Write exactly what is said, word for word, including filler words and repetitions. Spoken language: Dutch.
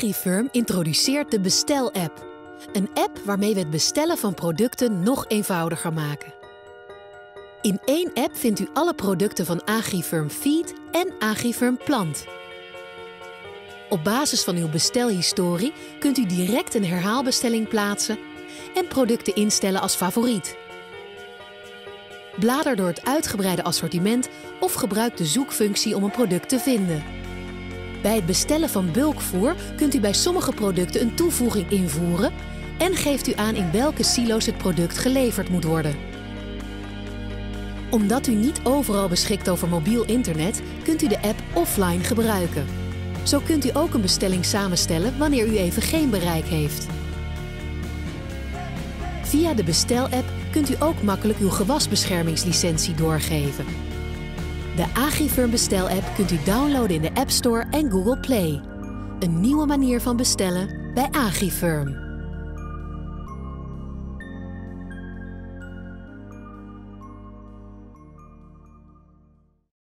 Agrifirm introduceert de Bestel-app. Een app waarmee we het bestellen van producten nog eenvoudiger maken. In één app vindt u alle producten van Agrifirm Feed en Agrifirm Plant. Op basis van uw bestelhistorie kunt u direct een herhaalbestelling plaatsen en producten instellen als favoriet. Blader door het uitgebreide assortiment of gebruik de zoekfunctie om een product te vinden. Bij het bestellen van bulkvoer kunt u bij sommige producten een toevoeging invoeren en geeft u aan in welke silo's het product geleverd moet worden. Omdat u niet overal beschikt over mobiel internet, kunt u de app offline gebruiken. Zo kunt u ook een bestelling samenstellen wanneer u even geen bereik heeft. Via de Bestel-app kunt u ook makkelijk uw gewasbeschermingslicentie doorgeven. De Agrifirm Bestel-app kunt u downloaden in de App Store en Google Play. Een nieuwe manier van bestellen bij Agrifirm.